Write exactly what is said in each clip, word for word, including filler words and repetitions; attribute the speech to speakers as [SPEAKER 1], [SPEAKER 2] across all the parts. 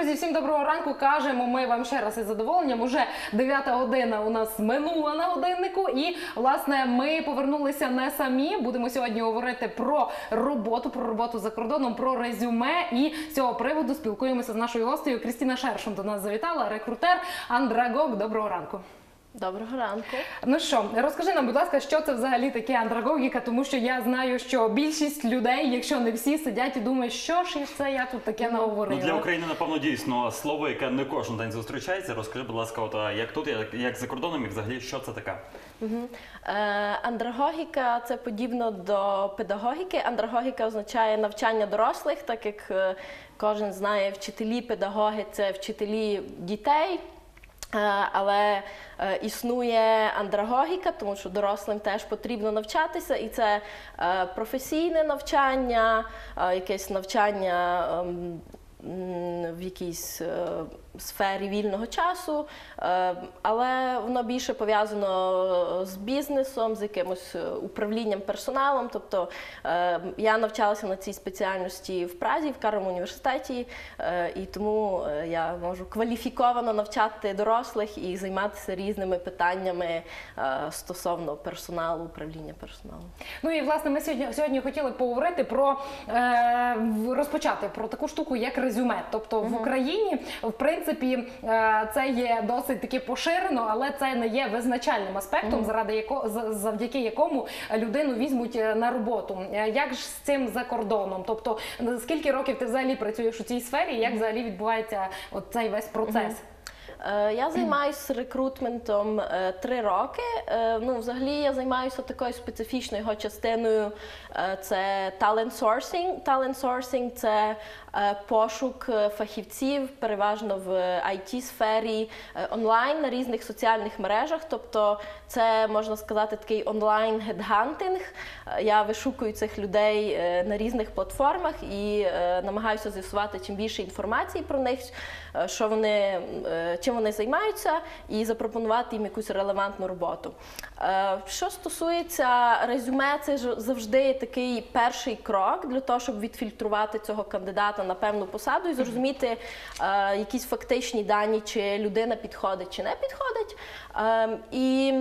[SPEAKER 1] Друзі, всім доброго ранку. Кажемо ми вам ще раз із задоволенням. Уже дев'ята година у нас минула на годиннику. І, власне, ми повернулися не самі. Будемо сьогодні говорити про роботу, про роботу за кордоном, про резюме. І з цього приводу спілкуємося з нашою гостею. Крістіна Шершун до нас завітала, рекрутер, андрагог. Доброго ранку.
[SPEAKER 2] Доброго ранку.
[SPEAKER 1] Ну що, розкажи нам, будь ласка, що це взагалі таке андрагогіка, тому що я знаю, що більшість людей, якщо не всі, сидять і думають, що ж це я тут таке наговорила.
[SPEAKER 3] Ну, для України, напевно, дійсно слово, яке не кожен день зустрічається. Розкажи, будь ласка, от, як тут, як, як за кордоном, і взагалі, що це таке?
[SPEAKER 2] Угу. Е, андрагогіка – це подібно до педагогіки. Андрагогіка означає навчання дорослих, так як е, кожен знає, вчителі, педагоги – це вчителі дітей. Але е, існує андрагогіка, тому що дорослим теж потрібно навчатися, і це е, професійне навчання, е, якесь навчання е, в якійсь е, сфері вільного часу, е, але воно більше пов'язано з бізнесом, з якимось управлінням персоналом. Тобто е, я навчалася на цій спеціальності в Празі, в Каровому університеті, е, і тому я можу кваліфіковано навчати дорослих і займатися різними питаннями е, стосовно персоналу, управління персоналом.
[SPEAKER 1] Ну і, власне, ми сьогодні, сьогодні хотіли поговорити про, е, розпочати про таку штуку, як резюме. Тобто в Україні, в принципі, це є досить таки поширено, але це не є визначальним аспектом, заради яко, завдяки якому людину візьмуть на роботу. Як ж з цим за кордоном? Тобто, скільки років ти взагалі працюєш у цій сфері, і як взагалі відбувається от цей весь процес?
[SPEAKER 2] Я займаюся рекрутментом три роки. Ну, взагалі я займаюся такою специфічною його частиною. Це talent sourcing. Talent sourcing – це пошук фахівців, переважно в ай ті-сфері, онлайн, на різних соціальних мережах. Тобто це, можна сказати, такий онлайн-гедхантинг. Я вишукую цих людей на різних платформах і намагаюся з'ясувати чим більше інформації про них, що вони, чим вони займаються, і запропонувати їм якусь релевантну роботу. Що стосується резюме, це завжди такий перший крок для того, щоб відфільтрувати цього кандидата на певну посаду і зрозуміти е, якісь фактичні дані, чи людина підходить, чи не підходить. Е, і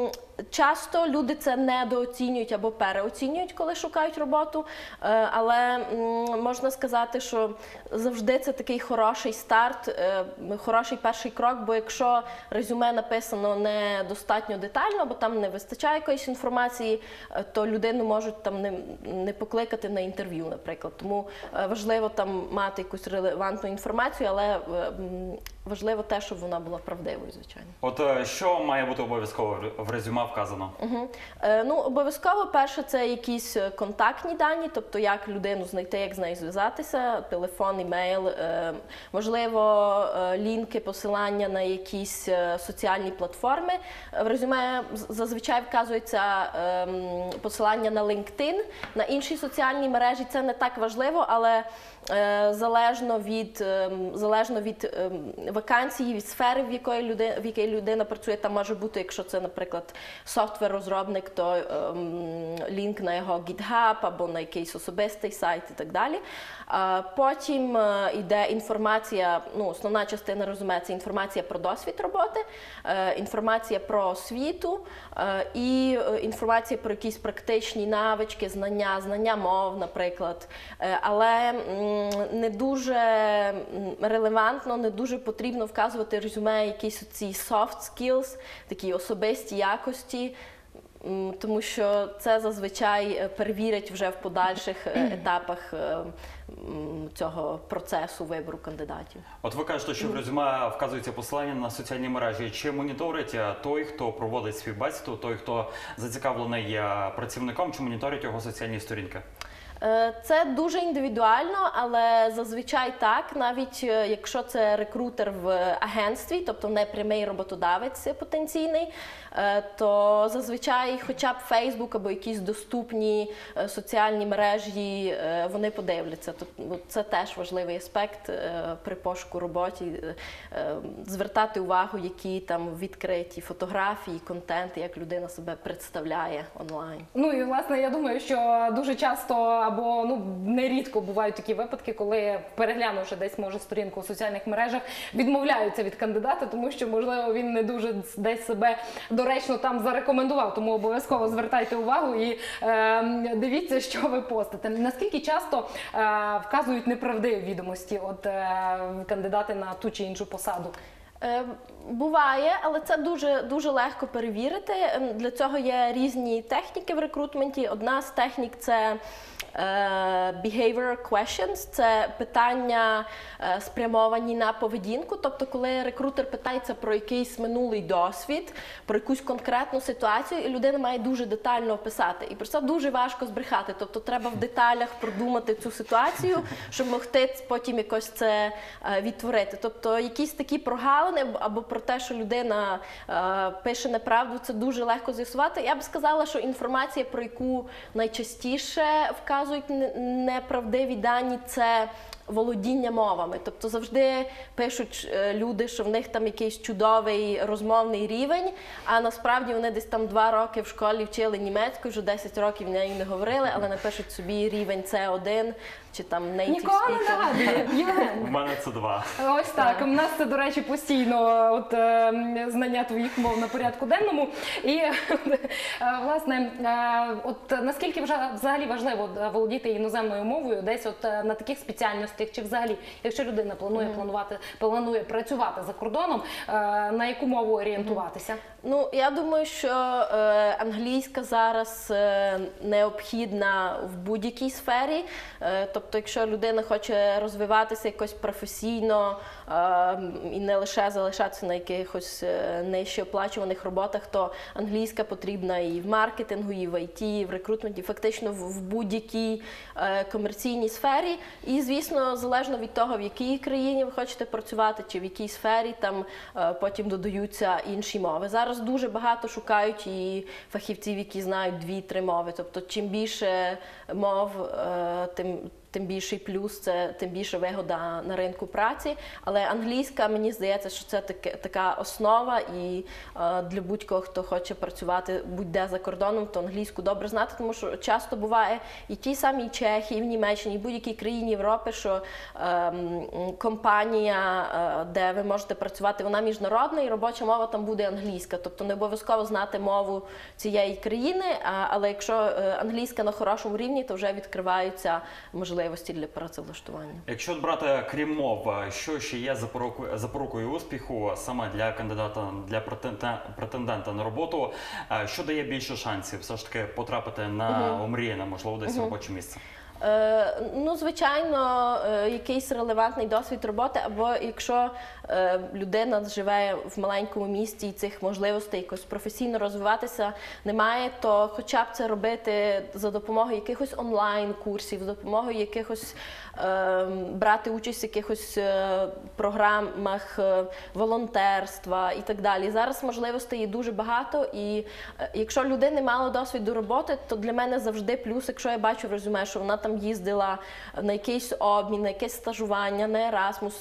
[SPEAKER 2] часто люди це недооцінюють або переоцінюють, коли шукають роботу, е, але м, можна сказати, що завжди це такий хороший старт, е, хороший перший крок, бо якщо резюме написано недостатньо детально, або там не вистачає якоїсь інформації, е, то людину можуть там не, не покликати на інтерв'ю, наприклад. Тому е, важливо там мати якусь релевантну інформацію, але е, важливо те, щоб вона була правдивою, звичайно.
[SPEAKER 3] От що має бути обов'язково в резюме вказано?
[SPEAKER 2] Угу. Е, ну, обов'язково, перше, це якісь контактні дані, тобто як людину знайти, як з нею зв'язатися, телефон, імейл, е, можливо, е, лінки, посилання на якісь е, соціальні платформи. В резюме зазвичай вказується е, посилання на LinkedIn, на інші соціальні мережі. Це не так важливо, але е, залежно від, е, залежно від е, вакансії, від сфери, в якої людина, в якій людина працює, там може бути, якщо це, наприклад, софтвер-розробник, то ем, лінк на його GitHub або на якийсь особистий сайт і так далі. А потім е, йде інформація, ну, основна частина резюме – це інформація про досвід роботи, е, інформація про освіту е, і е, інформація про якісь практичні навички, знання, знання мов, наприклад. Е, але м, не дуже релевантно, не дуже потрібно вказувати в резюме якісь ці soft skills, такі особисті якості, тому що це зазвичай перевірять вже в подальших етапах цього процесу вибору кандидатів.
[SPEAKER 3] От ви кажете, що в резюме вказується посилання на соціальні мережі. Чи моніторить той, хто проводить співбесіду, той, хто зацікавлений працівником, чи моніторить його соціальні сторінки?
[SPEAKER 2] Це дуже індивідуально, але зазвичай так, навіть якщо це рекрутер в агентстві, тобто не прямий роботодавець потенційний, то зазвичай хоча б Facebook або якісь доступні соціальні мережі вони подивляться. Тобто це теж важливий аспект при пошуку роботи, звертати увагу, які там відкриті фотографії, контент, як людина себе представляє онлайн.
[SPEAKER 1] Ну і, власне, я думаю, що дуже часто або ну нерідко бувають такі випадки, коли переглянувши десь може сторінку у соціальних мережах, відмовляються від кандидата, тому що можливо він не дуже десь себе доречно там зарекомендував. Тому обов'язково звертайте увагу і е, дивіться, що ви постите. Наскільки часто е, вказують неправдиві відомості от е, кандидати на ту чи іншу посаду?
[SPEAKER 2] Е, Буває, але це дуже, дуже легко перевірити. Ем, Для цього є різні техніки в рекрутменті. Одна з технік – це е, behavioral questions, це питання е, спрямовані на поведінку. Тобто, коли рекрутер питається про якийсь минулий досвід, про якусь конкретну ситуацію, і людина має дуже детально описати. І про це дуже важко збрехати. Тобто, треба в деталях продумати цю ситуацію, щоб могти потім якось це е, відтворити. Тобто, якісь такі прогалини або про те, що людина е, пише неправду, це дуже легко з'ясувати. Я б сказала, що інформація, про яку найчастіше вказують не- неправдиві дані, це володіння мовами. Тобто завжди пишуть е, люди, що в них там якийсь чудовий розмовний рівень, а насправді вони десь там два роки в школі вчили німецьку, вже десять років нею не говорили, але напишуть собі рівень С один чи там native
[SPEAKER 1] Нікого не
[SPEAKER 2] speaker.
[SPEAKER 1] нагадує. Євген.
[SPEAKER 3] У мене це два.
[SPEAKER 1] Ось так. У нас це, до речі, постійно от, е, знання твоїх мов на порядку денному. І, е, власне, е, от наскільки вже взагалі важливо володіти іноземною мовою десь от е, на таких спеціальностях, чи взагалі, якщо людина планує планувати, планує працювати за кордоном, е, на яку мову орієнтуватися?
[SPEAKER 2] Ну, я думаю, що е, англійська зараз е, необхідна в будь-якій сфері. Е, тобто, якщо людина хоче розвиватися якось професійно е, і не лише залишатися на якихось е, нижче оплачуваних роботах, то англійська потрібна і в маркетингу, і в ай ті, і в рекрутменті, фактично в, в будь-якій е, комерційній сфері. І, звісно, залежно від того, в якій країні ви хочете працювати, чи в якій сфері, там е, потім додаються інші мови. Зараз дуже багато шукають і фахівців, які знають дві-три мови. Тобто, чим більше мов, е, тим тим більший плюс, це тим більше вигода на ринку праці. Але англійська, мені здається, що це таке, така основа, і е, для будь-кого, хто хоче працювати будь-де за кордоном, то англійську добре знати, тому що часто буває і в тій самій Чехії, і в Німеччині, і в будь-якій країні Європи, що е, компанія, е, де ви можете працювати, вона міжнародна, і робоча мова там буде англійська. Тобто не обов'язково знати мову цієї країни, а, але якщо е, англійська на хорошому рівні, то вже відкриваються можливості для працевлаштування.
[SPEAKER 3] Якщо от брати крім мов, що ще є запорукою, запорукою успіху саме для кандидата, для претендента, претендента на роботу, що дає більше шансів все ж таки потрапити на
[SPEAKER 2] Угу.
[SPEAKER 3] омріяне, можливо, десь
[SPEAKER 2] Угу.
[SPEAKER 3] робоче місце?
[SPEAKER 2] Е, ну, звичайно, е, якийсь релевантний досвід роботи, або якщо е, людина живе в маленькому місті і цих можливостей якось професійно розвиватися немає, то хоча б це робити за допомогою якихось онлайн-курсів, за допомогою якихось е, брати участь в якихось е, програмах е, волонтерства і так далі. Зараз можливостей є дуже багато, і е, якщо людина мала досвіду роботи, то для мене завжди плюс, якщо я бачу в резюме, що вона там їздила на якийсь обмін, на якесь стажування, на Ерасмус.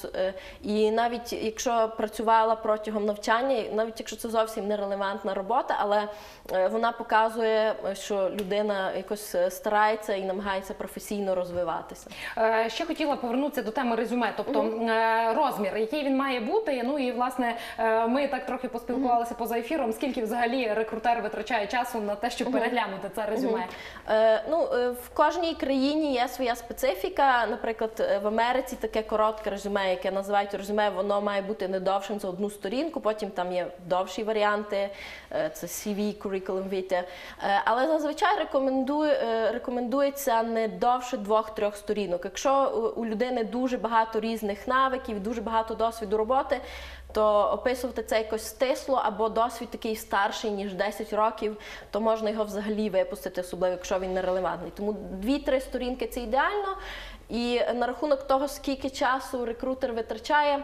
[SPEAKER 2] І навіть якщо працювала протягом навчання, навіть якщо це зовсім нерелевантна робота, але вона показує, що людина якось старається і намагається професійно розвиватися.
[SPEAKER 1] Ще хотіла повернутися до теми резюме, тобто mm-hmm. розмір, який він має бути. Ну і, власне, ми так трохи поспілкувалися mm-hmm. поза ефіром, скільки взагалі рекрутер витрачає часу на те, щоб mm-hmm. переглянути це резюме?
[SPEAKER 2] Mm-hmm. Е, ну, в кожній країні є своя специфіка. Наприклад, в Америці таке коротке резюме, яке називають резюме, воно має бути не довшим за одну сторінку, потім там є довші варіанти, це сі ві, curriculum vitae. Але зазвичай рекомендує, рекомендується не довше двох-трьох сторінок. Якщо у людини дуже багато різних навиків, дуже багато досвіду роботи, то описувати це якось стисло, або досвід такий старший, ніж десять років, то можна його взагалі випустити, особливо якщо він нерелевантний. Тому дві-три сторінки – це ідеально. І на рахунок того, скільки часу рекрутер витрачає,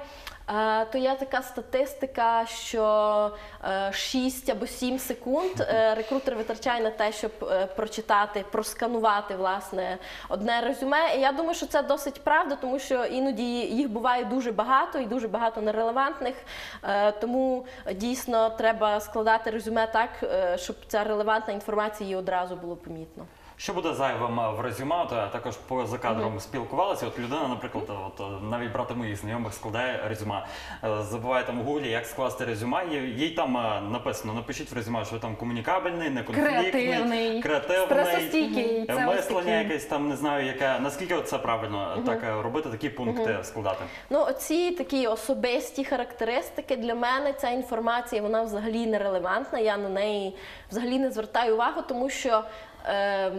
[SPEAKER 2] то є така статистика, що шість або сім секунд рекрутер витрачає на те, щоб прочитати, просканувати, власне, одне резюме. І я думаю, що це досить правда, тому що іноді їх буває дуже багато і дуже багато нерелевантних. Тому дійсно треба складати резюме так, щоб ця релевантна інформація її одразу було помітно.
[SPEAKER 3] Що буде зайвим в резюме? От, а також поза кадром спілкувалися. От людина, наприклад, от, навіть брати моїх знайомих складає резюме. Е, Забуває там у гуглі, як скласти резюме. Їй, їй там е, написано, напишіть в резюме, що ви там комунікабельний, неконфліктний,
[SPEAKER 1] Креативний,
[SPEAKER 3] креативний,
[SPEAKER 1] стресостійкий.
[SPEAKER 3] е,
[SPEAKER 1] Це ось
[SPEAKER 3] мислення
[SPEAKER 1] такі.
[SPEAKER 3] якесь там, не знаю, яке. Наскільки от це правильно так е, робити, такі пункти складати?
[SPEAKER 2] Ну, оці такі особисті характеристики для мене, ця інформація, вона взагалі нерелевантна, я на неї взагалі не звертаю увагу, тому що е,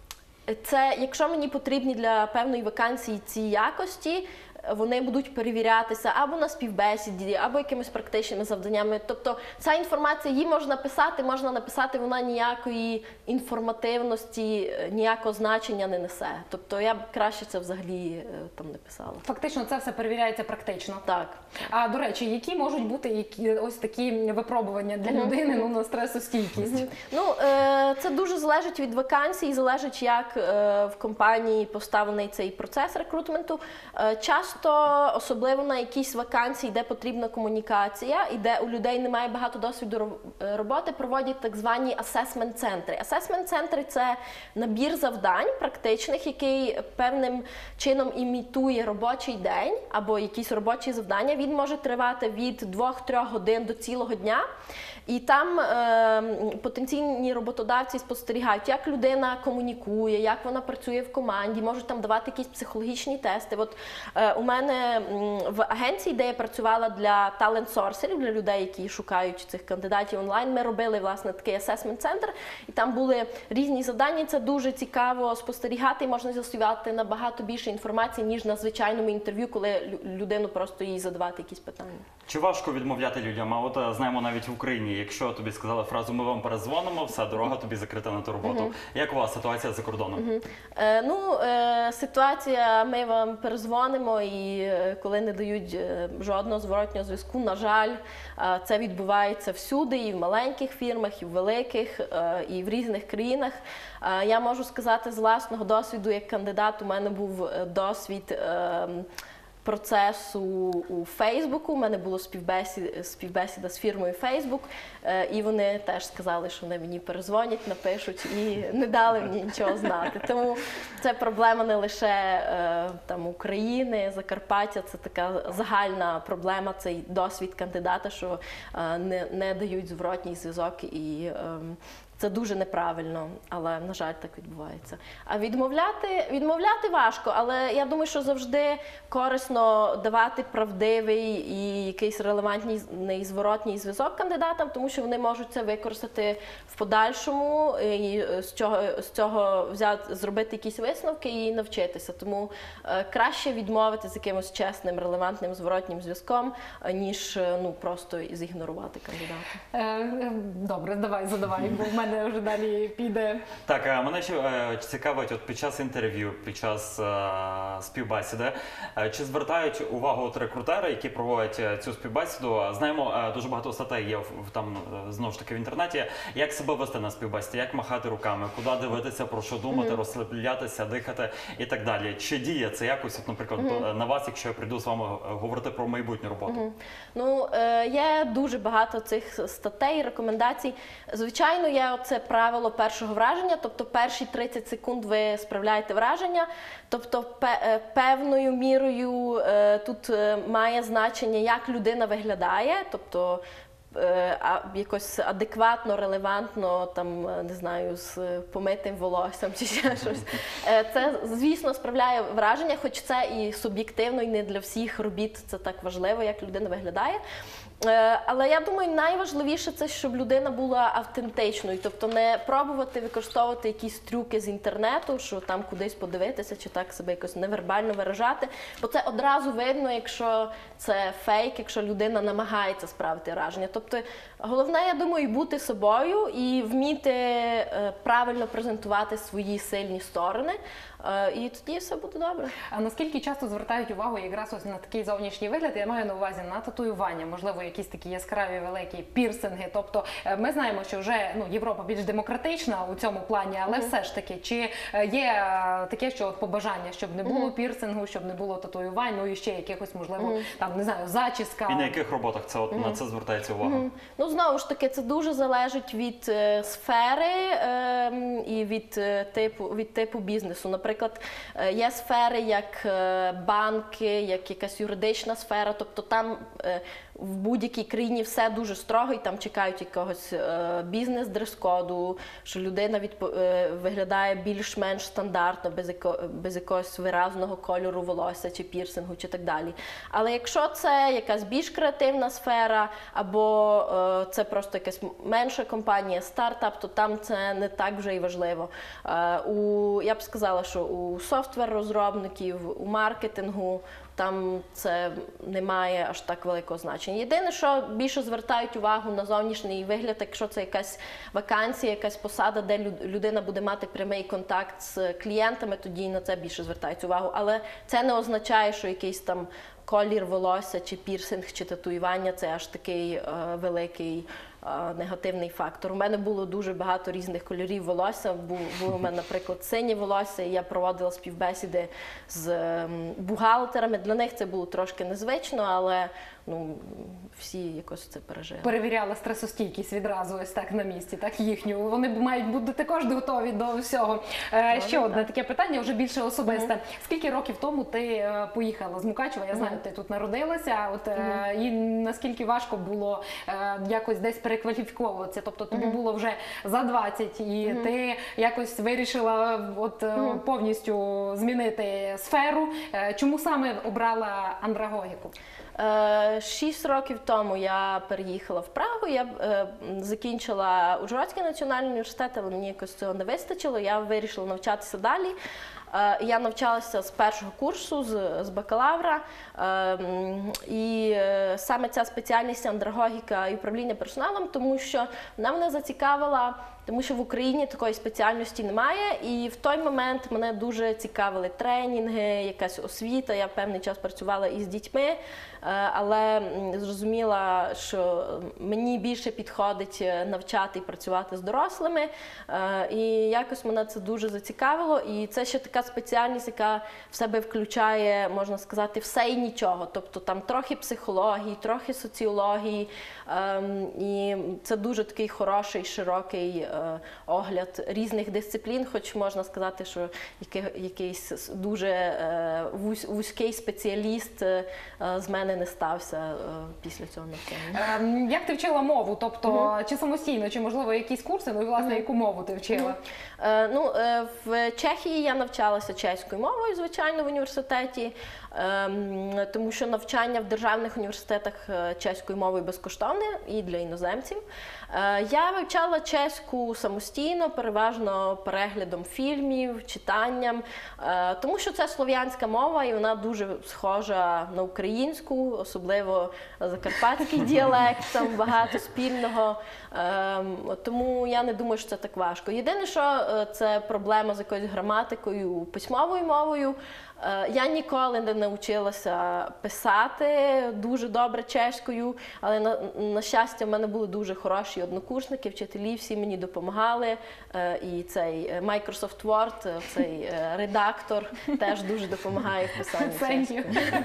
[SPEAKER 2] це, якщо мені потрібні для певної вакансії ці якості, вони будуть перевірятися або на співбесіді, або якимись практичними завданнями. Тобто ця інформація, її можна писати, можна написати, вона ніякої інформативності, ніякого значення не несе. Тобто я б краще це взагалі е, там не писала.
[SPEAKER 1] Фактично це все перевіряється практично.
[SPEAKER 2] Так.
[SPEAKER 1] А до речі, які можуть бути які, ось такі випробування для людини ну, на стресостійкість?
[SPEAKER 2] Ну, е, це дуже залежить від вакансій, залежить, як е, в компанії поставлений цей процес рекрутменту. Е, часто, особливо на якісь вакансії, де потрібна комунікація і де у людей немає багато досвіду роб- роботи, проводять так звані асесмент-центри. Асесмент-центри – це набір завдань практичних, який певним чином імітує робочий день або якісь робочі завдання. Він може тривати від двох-трьох годин до цілого дня. І там е, потенційні роботодавці спостерігають, як людина комунікує, як вона працює в команді, можуть там давати якісь психологічні тести. От е, у мене м, в агенції, де я працювала для талент-сорсерів, для людей, які шукають цих кандидатів онлайн, ми робили, власне, такий асесмент-центр, і там були різні завдання. Це дуже цікаво спостерігати, і можна з'ясувати набагато більше інформації, ніж на звичайному інтерв'ю, коли лю- людину просто їй задавати якісь питання.
[SPEAKER 3] Чи важко відмовляти людям? А от е, знаємо навіть в Україні, якщо тобі сказали фразу «ми вам перезвонимо», все, дорога тобі закрита на ту роботу. Як у вас ситуація за кордоном?
[SPEAKER 2] Е, ну, е, ситуація, ми вам перезвонимо, і е, коли не дають е, жодного зворотнього зв'язку, на жаль, е, це відбувається всюди, і в маленьких фірмах, і в великих, е, і в різних країнах. Е, я можу сказати з власного досвіду, як кандидат, у мене був е, досвід е, процесу у Фейсбуку. У мене була співбесіда, співбесіда з фірмою Фейсбук, і вони теж сказали, що вони мені перезвонять, напишуть, і не дали мені нічого знати. Тому це проблема не лише е, там України, Закарпаття, це така загальна проблема, цей досвід кандидата, що е, не, не дають зворотній зв'язок, і е, це дуже неправильно, але, на жаль, так відбувається. А відмовляти, відмовляти важко, але я думаю, що завжди корисно давати правдивий і якийсь релевантний зворотній зв'язок кандидатам, тому що вони можуть це використати в подальшому і з цього, з цього взяти, зробити якісь висновки і навчитися. Тому е, краще відмовити з якимось чесним, релевантним зворотнім зв'язком, ніж ну, просто зігнорувати кандидата.
[SPEAKER 1] Е, Добре, давай, задавай, бо в мене вже далі піде.
[SPEAKER 3] Так, а мене ще е, цікавить, от під час інтерв'ю, під час е, співбесіди, е, чи звертають увагу от рекрутери, які проводять е, цю співбесіду? Знаємо, е, дуже багато статей є в, в- там, е, знову ж таки, в інтернеті, як себе вести на співбесіді, як махати руками, куди дивитися, про що думати, розслаблятися, дихати і так далі. Чи діє це якось, от, наприклад, е, на вас, якщо я прийду з вами е, говорити про майбутню роботу?
[SPEAKER 2] Ну, е, є дуже багато цих статей, рекомендацій. Звичайно, є це правило першого враження, тобто перші тридцять секунд ви справляєте враження, тобто пе- е, певною мірою е, тут е, має значення, як людина виглядає, тобто е, а, якось адекватно, релевантно, там, е, не знаю, з помитим волоссям чи ще щось. Е, Це, звісно, справляє враження, хоч це і суб'єктивно, і не для всіх робіт це так важливо, як людина виглядає. Е, Але я думаю, найважливіше це, щоб людина була автентичною, тобто не пробувати використовувати якісь трюки з інтернету, що там кудись подивитися, чи так себе якось невербально виражати, бо це одразу видно, якщо це фейк, якщо людина намагається справити враження. Тобто головне, я думаю, бути собою і вміти е, правильно презентувати свої сильні сторони, е, і тоді все буде добре.
[SPEAKER 1] А наскільки часто звертають увагу якраз ось на такий зовнішній вигляд? Я маю на увазі на татуювання, можливо, якісь такі яскраві великі пірсинги. Тобто е, ми знаємо, що вже ну, Європа більш демократична у цьому плані, але все ж таки, чи е, є е, таке, що от побажання, щоб не було пірсингу, щоб не було татуювань, ну і ще якихось, можливо, там, не знаю, зачіска.
[SPEAKER 3] І на яких роботах це от на це звертається увага?
[SPEAKER 2] Ну, знову ж таки, це дуже залежить від е, сфери е, і від е, типу, від типу бізнесу. Наприклад, е, є сфери, як е, банки, як якась юридична сфера, тобто там е, в будь-якій країні все дуже строго, і там чекають якогось е, бізнес-дрес-коду, що людина відпо- е, виглядає більш-менш стандартно, без, яко- без якогось виразного кольору волосся чи пірсингу, чи так далі. Але якщо це якась більш креативна сфера, або е, це просто якась менша компанія, стартап, то там це не так вже і важливо. Е, у, я б сказала, що у софтвер-розробників, у маркетингу, там це не має аж так великого значення. Єдине, що більше звертають увагу на зовнішній вигляд, якщо це якась вакансія, якась посада, де людина буде мати прямий контакт з клієнтами, тоді на це більше звертають увагу. Але це не означає, що якийсь там колір волосся, чи пірсинг, чи татуювання – це аж такий е, великий е, негативний фактор. У мене було дуже багато різних кольорів волосся. Бу- Було у мене, наприклад, синє волосся, і я проводила співбесіди з е, бухгалтерами. Для них це було трошки незвично, але ну, всі якось це пережили.
[SPEAKER 1] Перевіряли стресостійкість відразу ось так на місці, так їхню. Вони мають бути також готові до всього. Е, ще одне таке питання, вже більше особисте. Mm-hmm. Скільки років тому ти е, поїхала з Мукачева? Я знаю, mm-hmm. ти тут народилася. От, е, mm-hmm. І наскільки важко було е, якось десь перекваліфіковуватися? Тобто тобі mm-hmm. було вже за двадцять, і mm-hmm. ти якось вирішила от, mm-hmm. повністю змінити сферу. Е, чому саме обрала андрагогіку?
[SPEAKER 2] Шість років тому я переїхала в Прагу, я е, закінчила Ужгородський національний університет, але мені якось цього не вистачило, я вирішила навчатися далі. Е, я навчалася з першого курсу, з, з бакалавра, е, і е, саме ця спеціальність андрагогіка і управління персоналом, тому що вона мене зацікавила, тому що в Україні такої спеціальності немає, і в той момент мене дуже цікавили тренінги, якась освіта. Я певний час працювала із дітьми, але зрозуміла, що мені більше підходить навчати і працювати з дорослими. І якось мене це дуже зацікавило. І це ще така спеціальність, яка в себе включає, можна сказати, все і нічого. Тобто там трохи психології, трохи соціології. І це дуже такий хороший, широкий огляд різних дисциплін, хоч можна сказати, що якийсь дуже вузький спеціаліст з мене не стався після цього навчання.
[SPEAKER 1] Як ти вчила мову? Тобто, mm-hmm. чи самостійно, чи, можливо, якісь курси? Ну і, власне, mm-hmm. яку мову ти вчила?
[SPEAKER 2] Mm-hmm. Ну, в Чехії я навчалася чеською мовою, звичайно, в університеті, тому що навчання в державних університетах чеською мовою безкоштовне і для іноземців. Я вивчала чеську самостійно, переважно переглядом фільмів, читанням, тому що це слов'янська мова і вона дуже схожа на українську, особливо закарпатський діалект, там багато спільного, тому я не думаю, що це так важко. Єдине, що це проблема з якоюсь граматикою, письмовою мовою. Я ніколи не навчилася писати дуже добре чеською, але на, на щастя в мене були дуже хороші однокурсники, вчителі, всі мені допомагали. І цей Microsoft Word, цей редактор теж дуже допомагає в писанні чеською.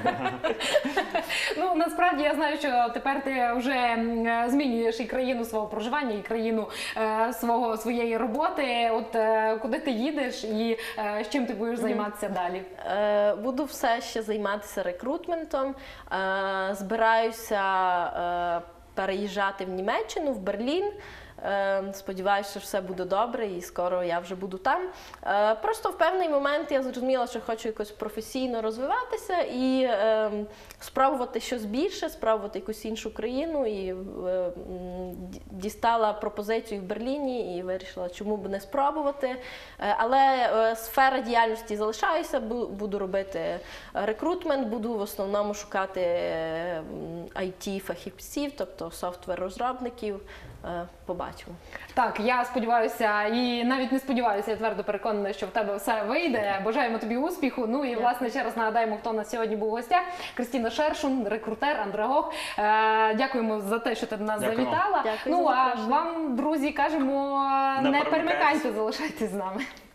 [SPEAKER 1] Ну, насправді я знаю, що тепер ти вже змінюєш і країну свого проживання, і країну свого, своєї роботи. От куди ти їдеш і з чим ти будеш займатися далі?
[SPEAKER 2] Буду все ще займатися рекрутментом, збираюся переїжджати в Німеччину, в Берлін. Сподіваюся, що все буде добре і скоро я вже буду там. Просто в певний момент я зрозуміла, що хочу якось професійно розвиватися і спробувати щось більше, спробувати якусь іншу країну. І дістала пропозицію в Берліні і вирішила, чому б не спробувати. Але сфера діяльності залишаюся, буду робити рекрутмент, буду в основному шукати ай ті-фахівців, тобто софтвер-розробників. е, побачимо.
[SPEAKER 1] Так, я сподіваюся, і навіть не сподіваюся, я твердо переконана, що в тебе все вийде. Бажаємо тобі успіху. Ну і, власне, ще раз нагадаємо, хто у нас сьогодні був у гостях. Крістіна Шершун, рекрутер, андрогог. Е, дякуємо за те, що ти до нас
[SPEAKER 3] Дякуємо.
[SPEAKER 1] завітала.
[SPEAKER 2] Дякую
[SPEAKER 1] Ну,
[SPEAKER 2] за
[SPEAKER 1] а
[SPEAKER 2] запрошення.
[SPEAKER 1] вам, друзі, кажемо,
[SPEAKER 3] Не
[SPEAKER 1] не
[SPEAKER 3] перемикайтесь.
[SPEAKER 1] перемикайте, залишайтесь з нами.